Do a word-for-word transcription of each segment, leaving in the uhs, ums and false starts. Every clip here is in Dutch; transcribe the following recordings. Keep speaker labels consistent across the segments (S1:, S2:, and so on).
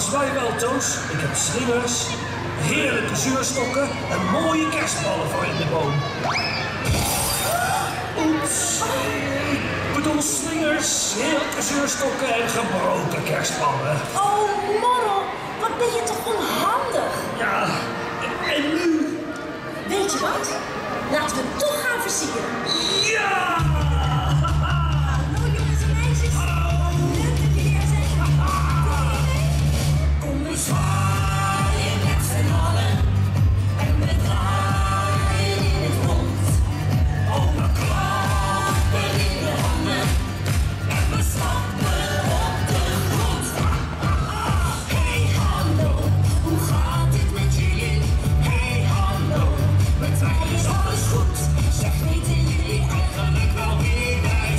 S1: Volgens mij wel, Toos. Ik heb slingers, heerlijke zuurstokken en mooie kerstballen voor in de boom. Oeps. Ik bedoel slingers, heerlijke zuurstokken en gebroken kerstballen.
S2: Oh, Morrel, wat ben je toch onhandig?
S1: Ja, en nu?
S2: Weet je wat? Laten we het toch gaan versieren.
S1: Ja!
S2: Hallo jongens en meisjes. Leuk dat jullie er zijn. Kom we zwaaien met z'n allen. En we draaien in het rond. Oh, we klappen in de handen. En we stappen op de grond. Hey hallo, hoe gaat het met jullie? Hey hallo, met mij is alles goed. Zeg, weten jullie eigenlijk wel wie wij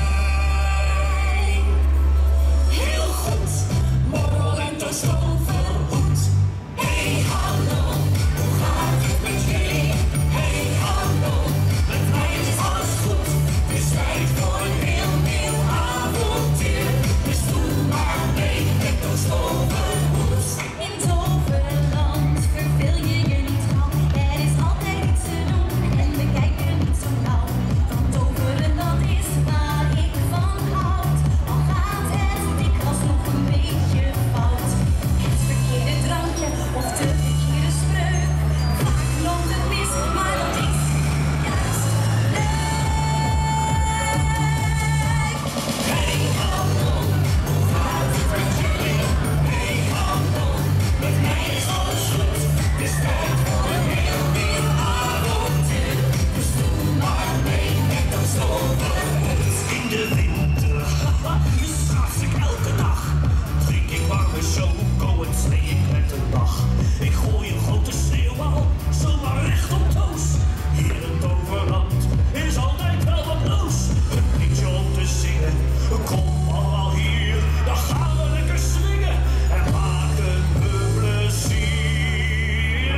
S2: zijn? Heel goed, Morrel en Toos Toverhoed. Hey hallo, hoe gaat het met jullie? Hey hallo, met mij is alles goed. Het is tijd voor een heel nieuw avontuur. Dus doe maar mee met Toos Toverhoed. In Toverland verveel je je niet gauw. Er is altijd iets te doen en we kijken niet zo nauw. Want toveren, dat is waar ik van houd. Al gaat het dikwijls nog een beetje fout. Het verkeerde drankje of de verkeerde spreuk. Vaak loopt het mis, maar dat is juist leuk. Hey hallo, hoe gaat het met jullie? Hey hallo, met mij is alles goed. Het is tijd voor een heel nieuw avontuur. Dus doe maar mee met Toos Toverhoed.
S1: In de winter, haha, schaats ik elke dag. Drink ik warme choco en slee ik met de dag. Ik gooi een grote sneeuwbal, zomaar recht op Toos. Hier in Toverland is altijd wel wat los. Een liedje om te zingen, kom allemaal hier. Dan gaan we lekker swingen en maken we plezier.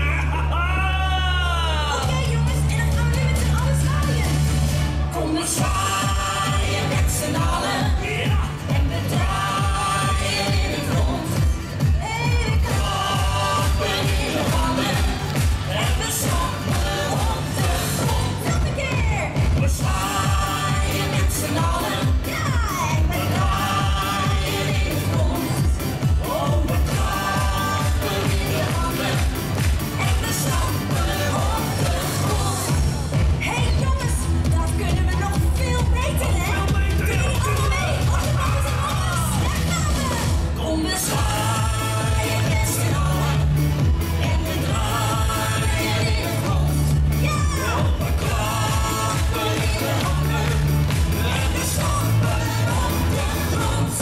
S2: Oké jongens, en dan gaan we nu met z'n allen zwaaien. Kom we zwaaien met z'n allen.
S1: Ja,
S2: En we draaien in het rond. En we klappen in de handen. En we stappen op de grond. Nog een keer.
S1: we zwaaien.
S2: Zwaaien met z'n allen. Ja, en we draaien in het rond.
S1: Oh, we
S2: Klappen in de handen. En we stappen op de grond. Hé hey jongens, dat kunnen we nog veel beter, hè? Kunnen jullie allemaal mee? Op de banken en alles. Daar gaan we. Kom we zwaaien met z'n allen. En we draaien in het rond. Ja,
S1: we
S2: klappen in de handen. En we stappen op de grond.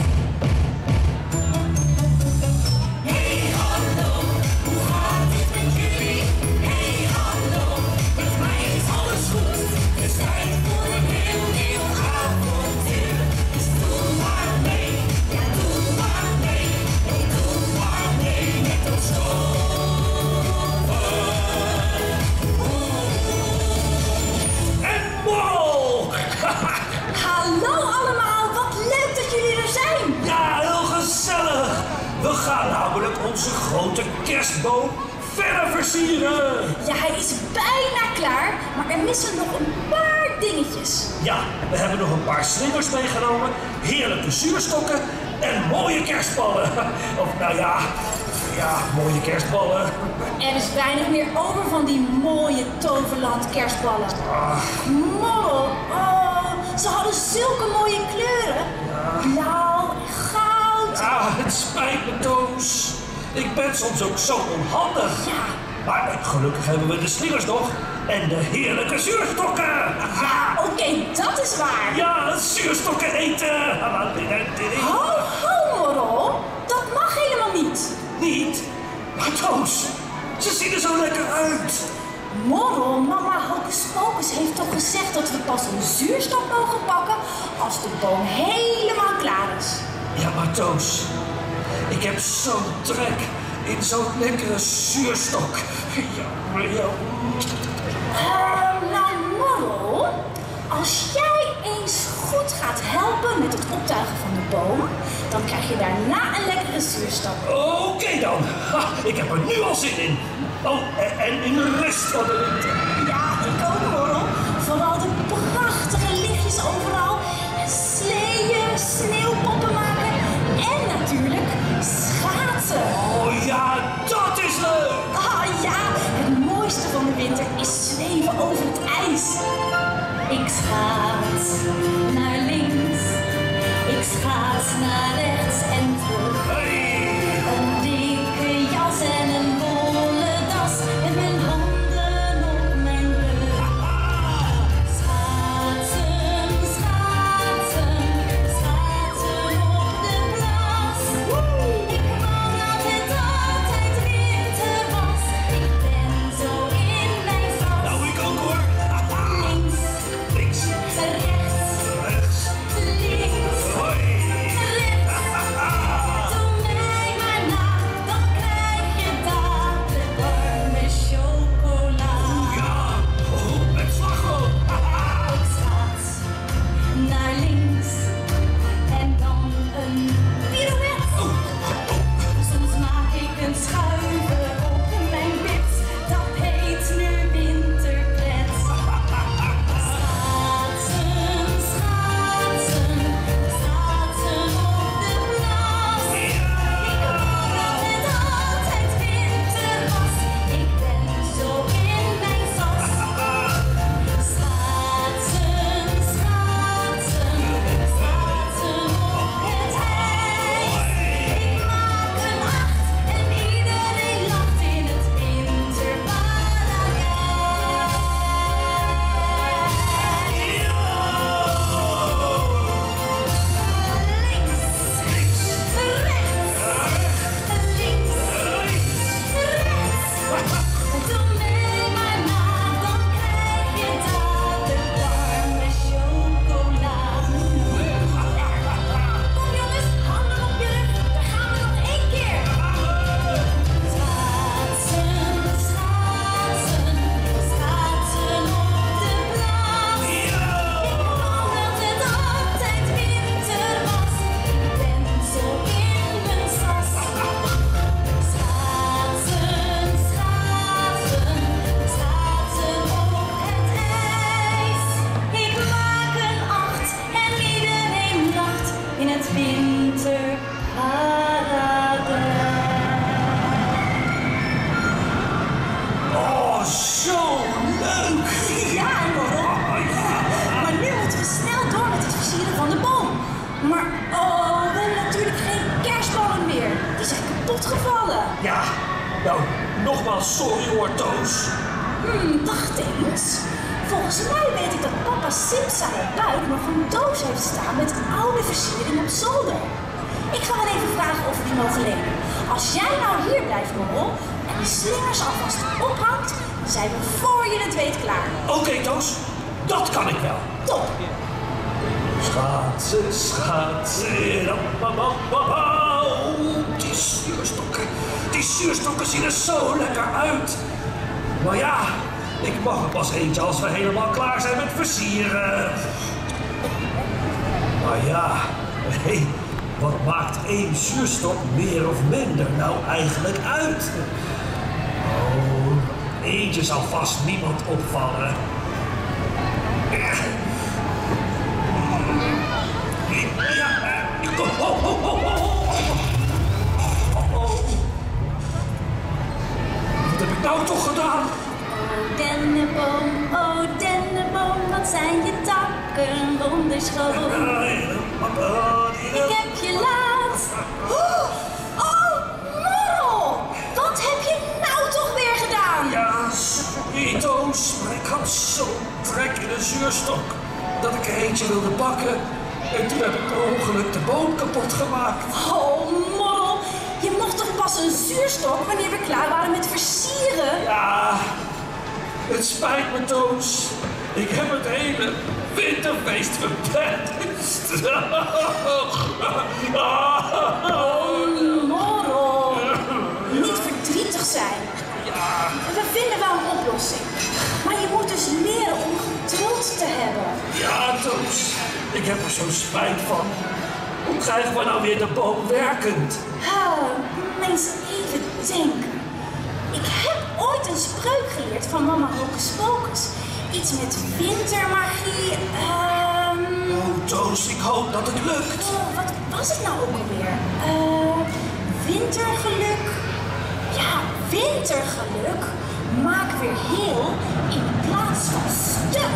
S2: Hey hallo, hoe gaat het met jullie? Hey hallo, met mij is alles goed. Het is tijd voor een heel nieuw avontuur. Dus doe maar mee, ja doe maar mee. Hey, doe maar mee met Toos
S1: en Morrel!
S2: Hallo allemaal, wat leuk dat jullie er zijn.
S1: Ja, heel gezellig! We gaan namelijk onze grote kerstboom verder versieren!
S2: Ja, hij is bijna klaar, maar er missen nog een paar dingetjes.
S1: Ja, we hebben nog een paar slingers meegenomen, heerlijke zuurstokken en mooie kerstballen. Of nou ja, ja, mooie kerstballen.
S2: Er is weinig meer over van die mooie Toverland kerstballen. Morrel, oh, ze hadden zulke mooie kleuren. Blauw en goud.
S1: Ja, het spijt me, Toos. Ik ben soms ook zo onhandig.
S2: Ja.
S1: Maar gelukkig hebben we de slingers nog en de heerlijke zuurstokken.
S2: Ja, oké, dat is waar.
S1: Ja, zuurstokken eten.
S2: Ho, ho, Morrel. Dat mag helemaal niet.
S1: Niet? Maar Toos, ze zien er zo lekker uit.
S2: Morrel, mama Hocus Pocus heeft toch gezegd dat we pas een zuurstok mogen pakken als de boom helemaal klaar is.
S1: Ja, maar Toos, ik heb zo'n trek in zo'n lekkere zuurstok. Ja, maar ja.
S2: Uh, nou, Morrel, als jij eens goed gaat helpen met het optuigen van de boom, Dan krijg je daarna een lekkere zuurstof.
S1: Oké okay dan. Ha, ik heb er nu al zin in. Oh, en, en in de rest van de winter.
S2: Ja, ik ook hoor. Vooral de prachtige lichtjes overal. Sleeën, sneeuwpoppen maken. En natuurlijk schaatsen.
S1: Oh ja, dat is leuk.
S2: Ah ja, het mooiste van de winter is zweven over het ijs. Ik schaats naar links. Ik schaats naar rechts en terug.
S1: Hey.
S2: Een dikke jas en een wollen das. Met mijn handen op mijn rug. Schaatsen, schaatsen, schaatsen op de plas. Ik wou dat het altijd winter was. Ik ben zo in mijn vast.
S1: Nou, ik ook hoor.
S2: Links,
S1: Links,
S2: rechts,
S1: rechts,
S2: links,
S1: hoi.
S2: rechts. Doe mij maar na, dan krijg je dadelijk warme chocola.
S1: Ja, oh, met slagroom.
S2: Ik schaats naar links en dan een pirouette. Soms maak ik een schuiver op mijn bits, dat heet nu winterpret. Schaatsen, schaatsen, schaatsen op de plas. Ik wou dat het altijd winter was. Ik ben zo in mijn vast. Schaatsen, schaatsen, schaatsen op het ijs. Ik maak een acht en iedereen lacht in het winterparadijs. Links, rechts, links, rechts. Doe mij maar na, dan krijg je dadelijk warme chocola. Kom jongens, handen op je rug, daar gaan we nog één keer. Schaatsen, schaatsen, schaatsen op de plas. Ik wou dat het altijd winter was. Ik ben zo in mijn sas. Schaatsen, schaatsen, schaatsen op het ijs. Ik maak een acht en iedereen lacht in het winterparadijs.
S1: Oh, zo leuk.
S2: Ja, Morrel. Maar nu moeten we snel door met het versieren van de boom. Maar oh, we hebben natuurlijk geen kerstballen meer. Die zijn kapot gevallen.
S1: Ja, nou, nogmaals sorry hoor, Toos.
S2: Hmm, wacht eens. Volgens mij weet ik dat papa Sims aan het buik nog een doos heeft staan met oude versiering op zolder. Ik ga wel even vragen of we die mogen lenen. Als jij nou hier blijft, Morrel, en die slingers alvast ophangt, zijn we voor je het weet klaar.
S1: Oké, Toos, dat kan ik wel.
S2: Top.
S1: Schaatsen, schaatsen. Oh, die zuurstokken. Die zuurstokken zien er zo lekker uit. Maar ja, ik mag er pas eentje als we helemaal klaar zijn met versieren. Maar ja, hé, wat maakt één zuurstok meer of minder nou eigenlijk uit? Oh, eentje zal vast niemand opvallen. Ja, oh, oh, oh, oh, oh. Oh. Wat heb ik nou toch gedaan?
S2: Oh dennenboom, oh dennenboom, wat zijn je takken wonderschoon. Ik heb je laat. Oh, oh, Morrel, wat heb je nou toch weer gedaan?
S1: Ja, sorry Toos, maar ik had zo'n trek in de zuurstok dat ik er eentje wilde pakken. En toen heb ik per ongeluk de boom kapot gemaakt.
S2: Oh, Morrel, je mocht toch pas een zuurstok wanneer we klaar waren met versieren?
S1: Ja, het spijt me Toos. Ik heb het hele winterfeest verpest.
S2: Oh, Morrel, niet verdrietig zijn. We vinden wel een oplossing. Maar je moet dus leren om geduld te hebben.
S1: Ja, Toos, ik heb er zo spijt van. Hoe krijgen we nou weer de boom werkend?
S2: Uh, eens even denken. Ik heb ooit een spreuk geleerd van mama Hocus Pocus. Iets met wintermagie. Um...
S1: Oh, Toos, ik hoop dat het lukt.
S2: Oh, wat was het nou ook alweer? Uh, wintergeluk. Ja, wintergeluk. Maak weer heel in plaats van stuk.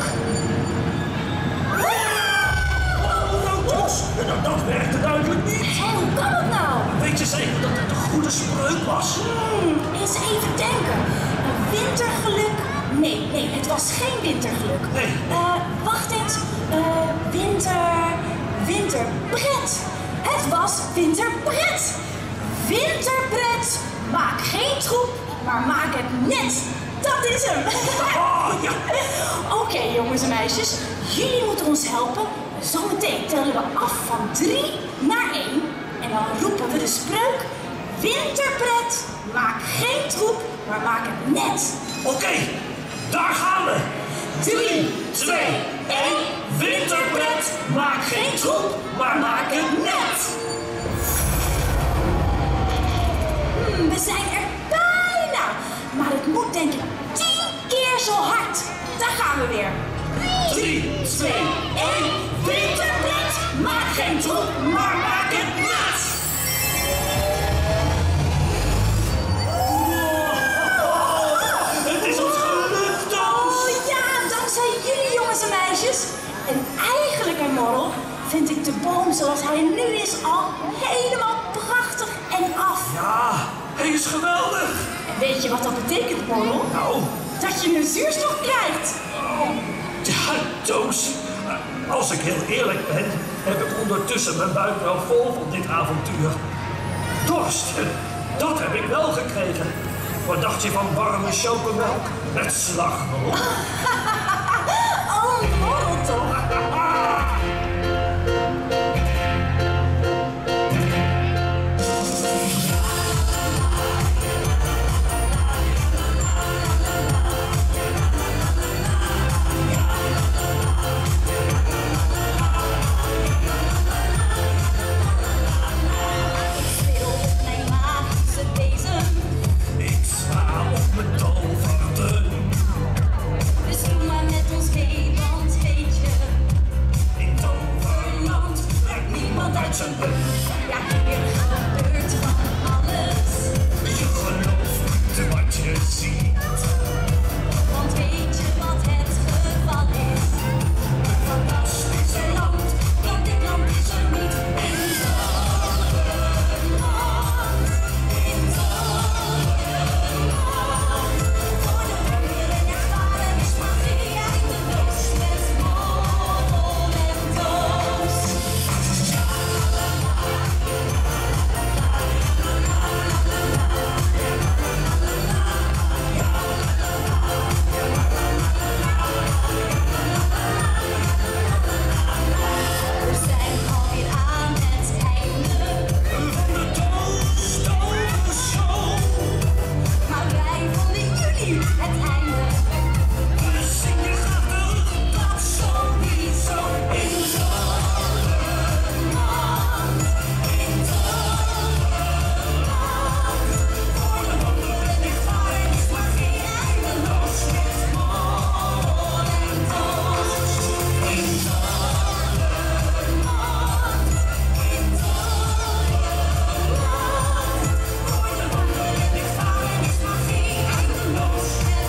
S1: Oh, Toos, dat werkte duidelijk niet.
S2: Hé, hoe kan het nou?
S1: Weet je zeker dat het een goede spreuk was?
S2: Hmm, eens even denken. Een wintergeluk? Nee, nee, het was geen wintergeluk.
S1: Nee.
S2: Uh, wacht eens. Uh, winter... Winterpret. Het was winterpret. Winterpret. Maak geen troep, maar maak het net. Dat is hem.
S1: Oh, ja.
S2: Oké, okay, jongens en meisjes. Jullie moeten ons helpen. Zometeen tellen we af van drie naar één. En dan roepen we de spreuk. Winterpret. Maak geen troep, maar maak het net.
S1: Oké, okay, daar gaan we.
S2: Drie, twee, één.
S1: Winterpret. Maak geen troep, maar maak het net.
S2: Hmm, we zijn er bijna. Maar het moet denk ik tien keer zo hard. Daar gaan we weer.
S1: Drie, twee, één.
S2: Winterpret. Maak geen troep, maar maak het net.
S1: Het is ons gelukt, Toos.
S2: Oh ja, dankzij jullie jongens en meisjes. En eigenlijk, hè, Morrel, vind ik de boom zoals hij nu is al helemaal prachtig en af.
S1: Ja, hij is geweldig.
S2: En weet je wat dat betekent, Morrel?
S1: Nou?
S2: Dat je een zuurstof krijgt.
S1: Ja, Toos. Als ik heel eerlijk ben, heb ik ondertussen mijn buik wel vol van dit avontuur. Dorst, dat heb ik wel gekregen. Wat dacht je van warme chocomelk met slagroom?
S2: Oh, Morrel toch? Ja, hier gebeurt van alles.
S1: Je gelooft wat je ziet.
S2: Want weet je wat het geval is? Fantastische land, want dit land is er niet. In Toverland, in Toverland. Voor de wonderen ervaren is magie eindeloos. Met Morrel en Toos. We zijn alweer aan het einde.
S1: De Toos Tovershow.
S2: Maar wij vonden jullie het einde.
S1: We zingen graag terug.
S2: Dat sowieso. In Toverland, in Toverland. Voor de wonderen ervaren is magie eindeloos. Met Morrel en Toos. In Toverland, in Toverland. Voor de wonderen ervaren is magie eindeloos. Met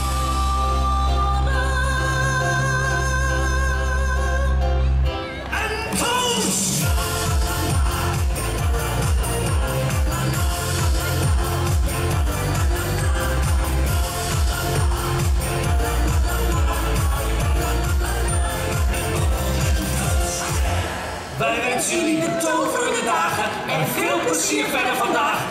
S1: En Toos! Wij wensen jullie betoverende dagen en veel plezier verder vandaag.